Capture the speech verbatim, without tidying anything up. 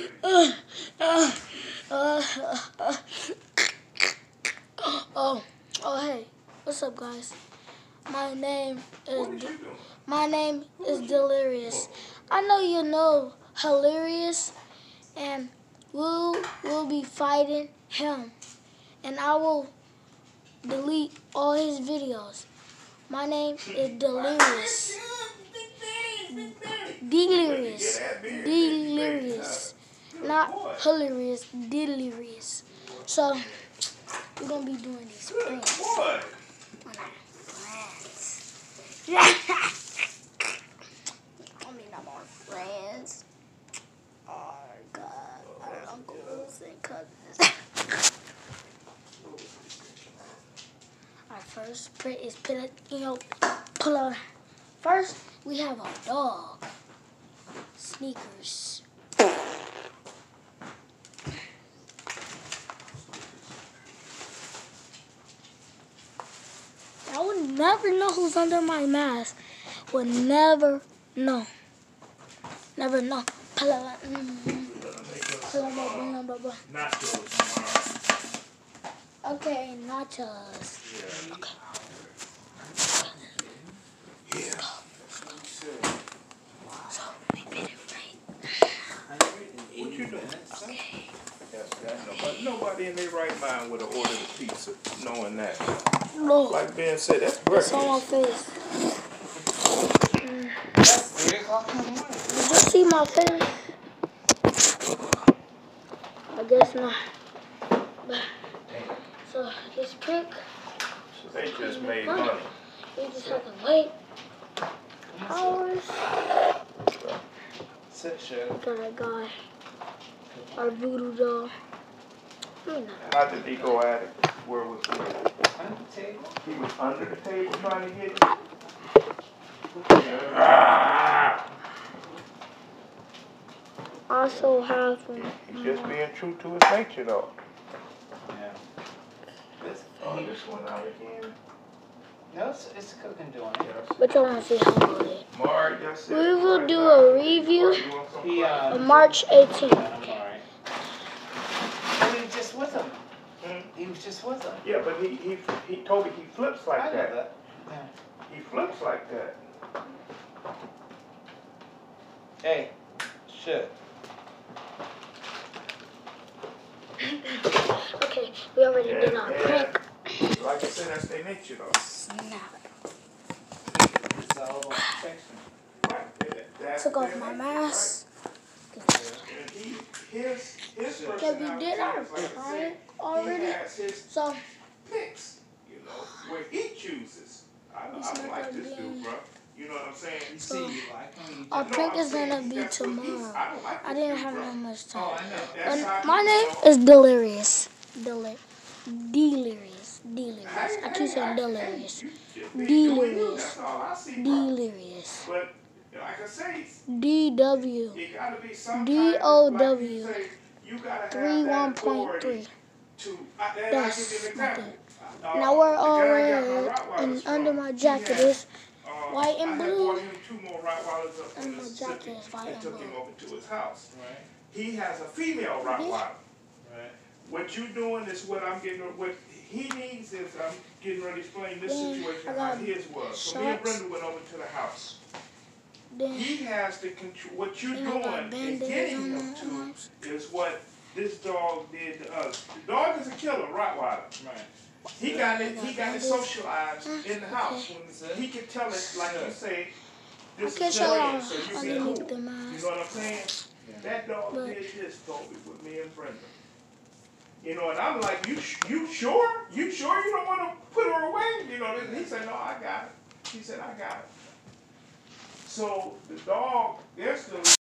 uh, uh, uh, uh, oh, oh, hey, what's up, guys? My name is De my name is Delirious. I know you know Hilarious, and we'll we'll be fighting him, and I will delete all his videos. My name is Delirious. Delirious. Delirious. Not hilarious, delirious. So, we're going to be doing these pranks. Friends. I mean, I'm our friends. Oh, God. Our uncles and cousins. Our first prank is put it, you know, pull out. First, we have our dog. Sneakers. I would never know who's under my mask. Would never know. Never know. Pull out. Pull out. Okay, nachos. Okay. Yeah. So we did it right. What you doing? Okay. Yes, that. Nobody, nobody in their right mind would have ordered a pizza knowing that. No. Like Ben said, that's It's breakfast. on my face. Mm. That's three o'clock in the morning. Did you see my face? I guess not. But, so this trick. So they just made money. We just have to wait hours. Sit, shit. Got a guy. Our voodoo doll. How did he go at it? Where was he? Under the table? He was under the table trying to get it. Ah! Also have him. He's just being true to his nature, though. Yeah. This, Oh, this one out again. no, it's, it's cooking doing it. Yes. But I want to see how good. Mark, that's it. We will Right do now. a review You want some He, fries? uh, on March eighteenth. Yeah, I'm alright. He was just with him. Hmm? He was just with him. Yeah, but he, he, he told me he flips like I know that. that. Yeah. He flips like that. Hey, shit. Okay, we already Yeah, did our yeah. prank. Like I said, that's their nature, though. Snap. It's all about protection. Right. That- that's Took off their my nature, mask. right? And he, his, his Okay, Okay, we personality did our is, like I said, prank already. He has his So, picks, you know, where he chooses. I, It's I don't not like gonna this be- dude, bro. You know what I'm saying? You So, see, you like him, you our just... No, prank I'm is saying gonna be that's what he's- tomorrow. I don't like I this didn't dude, have bro. that much Oh, time. I know. That's And how my he- name so- is Delirious. Deli Delirious. Delirious. Hey, I keep hey, saying I- delirious. hey, you just be doing you. Delirious. That's all I see, bro. Delirious. But like I say, D W. it gotta be some D kind O of, like W. you say, you gotta have Three that one point authority three. to. I, and I'll That's give you an my example. thing. Uh, Now we're the all guy I got my red, Rottweilers and from, under my he jacket had, is uh, white and I had blue. bought him two more Rottweilers up And in my Mississippi jacket is white and and took blue. him over to his house. Right, He has a female Rottweiler. right. What you doing is what I'm getting. What he needs is I'm getting ready to explain this Then situation I how got his was. So me and shots. Brenda went over to the house. Then He has to control what you're then I got doing and band-aids getting on him my to arms. is what this dog did to us. The dog is a killer, Rottweiler. Right. He got it. He got it socialized in the house. Okay. When he can tell it, like you say, this I can is show y'all Jillian, so you be underneath cool. the You mask. know what I'm saying? Yeah. That dog But- did this, Toby, with me and Brenda. You know, and I'm like, you you sure? You sure you don't want to put her away? You know, and he said, no, I got it. He said, I got it. So the dog, they're still